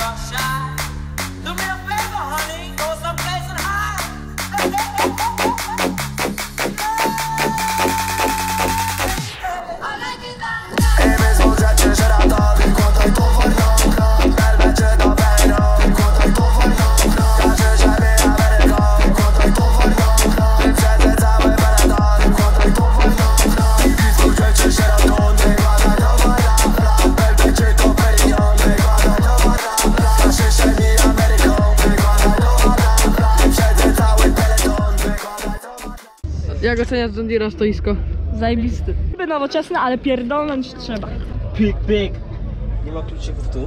Jak oceniasz John Deere'a stoisko? Zajebisty. Niby nowoczesny, ale pierdolnąć trzeba. Pik, pik. Nie ma kluczyków tu.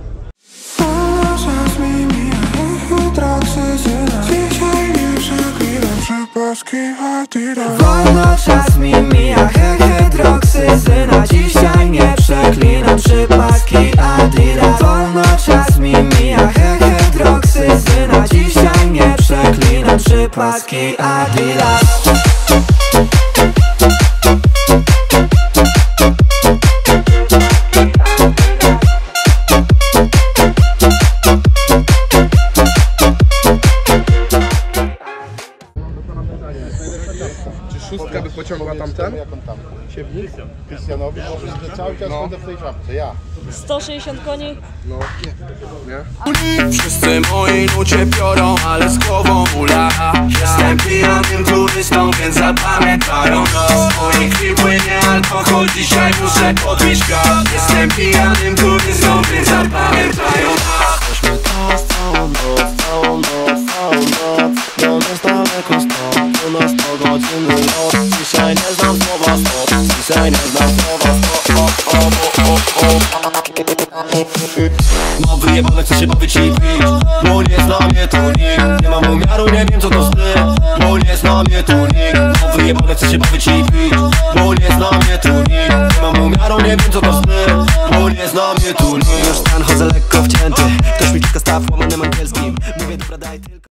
Wolno czas mi mija, hydroksyzyna. Dzisiaj nie przeklinam, przypaski Adidas. Wolno czas mi mija, hydroksyzyna. Dzisiaj nie przeklinam, przypaski Adidas. Czy szóstka by pociągła tamten? Jak on tam? Siewnik? Krystianowi? Może, że cały czas będę w tej czapce, ja. 160 koni. No, nie? Wszyscy moi ludzie biorą, ale z głową ula. Jestem pijanym turystą, więc zapamiętają nas. Moich krwi płynie alkohol, dzisiaj muszę podbić gaz. Jestem pijanym turystą, więc zapamiętają nas. Weźmy to z całą noc, całą noc, całą noc. Dom jest daleko stąd, u nas 100 godziny lot. Dzisiaj nie znam słowa stop, dzisiaj nie znam słowa stop. Mam wyjebane, chcę się bawić i pić, bo nie zna mnie tu nikt. Nie mam umiaru, nie wiem co to sny, bo nie zna mnie tu nikt. Mam wyjebane, chcę się bawić i pić, bo nie zna mnie tu nikt. Nie mam umiaru, nie wiem co to sny, bo nie zna mnie tu nikt. Już stan, chodzę lekko wcięty, ktoś mi kilka staw łamanym angielskim. Mówię dobra, daj tylko